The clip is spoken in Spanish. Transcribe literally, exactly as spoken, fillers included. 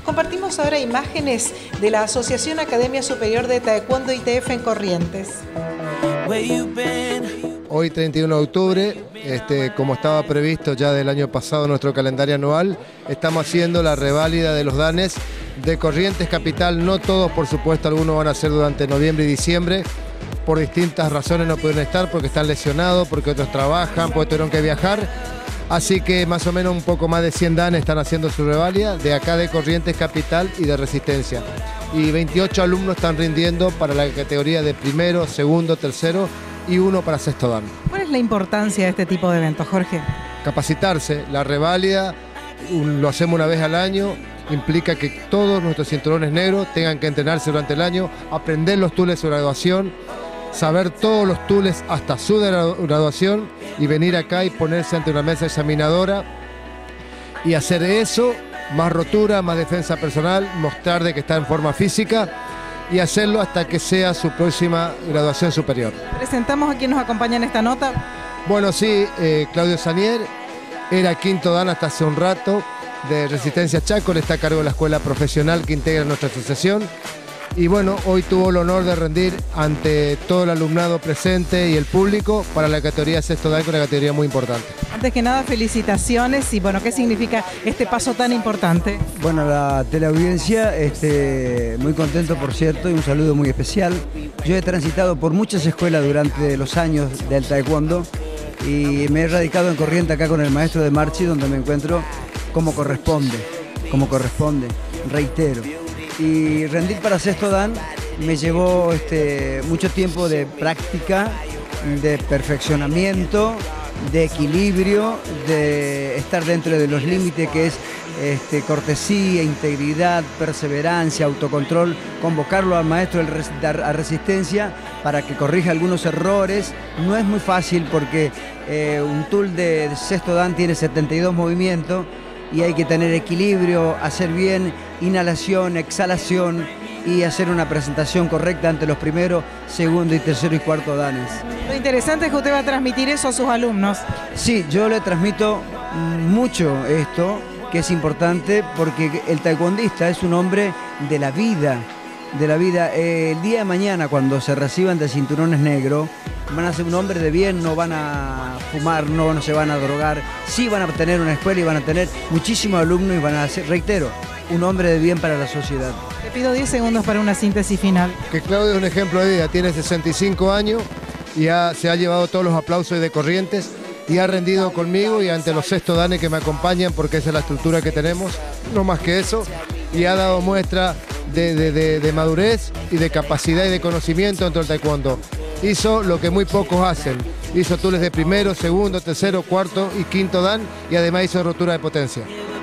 Compartimos ahora imágenes de la Asociación Academia Superior de Taekwondo I T F en Corrientes. Hoy treinta y uno de octubre, este, como estaba previsto ya del año pasado nuestro calendario anual, estamos haciendo la reválida de los danes de Corrientes Capital. No todos, por supuesto, algunos van a ser durante noviembre y diciembre. Por distintas razones no pueden estar, porque están lesionados, porque otros trabajan, porque tuvieron que viajar. Así que más o menos un poco más de cien danes están haciendo su reválida de acá de Corrientes Capital y de Resistencia. Y veintiocho alumnos están rindiendo para la categoría de primero, segundo, tercero y uno para sexto dan. ¿Cuál es la importancia de este tipo de eventos, Jorge? Capacitarse. La reválida un, lo hacemos una vez al año. Implica que todos nuestros cinturones negros tengan que entrenarse durante el año, aprender los tools de su graduación, saber todos los tools hasta su graduación y venir acá y ponerse ante una mesa examinadora y hacer eso, más rotura, más defensa personal, mostrar de que está en forma física y hacerlo hasta que sea su próxima graduación superior. Presentamos a quien nos acompaña en esta nota. Bueno, sí, eh, Claudio Sanier, era quinto dan hasta hace un rato de Resistencia Chaco, él está a cargo de la escuela profesional que integra nuestra asociación. Y bueno, hoy tuvo el honor de rendir ante todo el alumnado presente y el público para la categoría sexto dan, una categoría muy importante. Antes que nada, felicitaciones y bueno, ¿qué significa este paso tan importante? Bueno, la teleaudiencia, este, muy contento por cierto, y un saludo muy especial. Yo he transitado por muchas escuelas durante los años del taekwondo y me he radicado en Corrientes acá con el maestro de Marchi, donde me encuentro como corresponde, como corresponde, reitero. Y rendir para sexto dan me llevó este, mucho tiempo de práctica, de perfeccionamiento, de equilibrio, de estar dentro de los límites que es este, cortesía, integridad, perseverancia, autocontrol, convocarlo al maestro a Resistencia para que corrija algunos errores. No es muy fácil porque eh, un tool de sexto dan tiene setenta y dos movimientos y hay que tener equilibrio, hacer bien inhalación, exhalación y hacer una presentación correcta ante los primeros, segundo y tercero y cuarto danes. Lo interesante es que usted va a transmitir eso a sus alumnos. Sí, yo le transmito mucho esto, que es importante porque el taekwondista es un hombre de la vida, de la vida. El día de mañana, cuando se reciban de cinturones negros, van a ser un hombre de bien, no van a fumar, no, no se van a drogar, sí van a tener una escuela y van a tener muchísimos alumnos y van a ser, reitero, un hombre de bien para la sociedad. Le pido diez segundos para una síntesis final. Que Claudio es un ejemplo de vida, tiene sesenta y cinco años y ha, se ha llevado todos los aplausos de Corrientes y ha rendido conmigo y ante los sexto danes que me acompañan, porque esa es la estructura que tenemos, no más que eso, y ha dado muestra de, de, de, de madurez y de capacidad y de conocimiento dentro del taekwondo. Hizo lo que muy pocos hacen, hizo tools de primero, segundo, tercero, cuarto y quinto dan y además hizo rotura de potencia.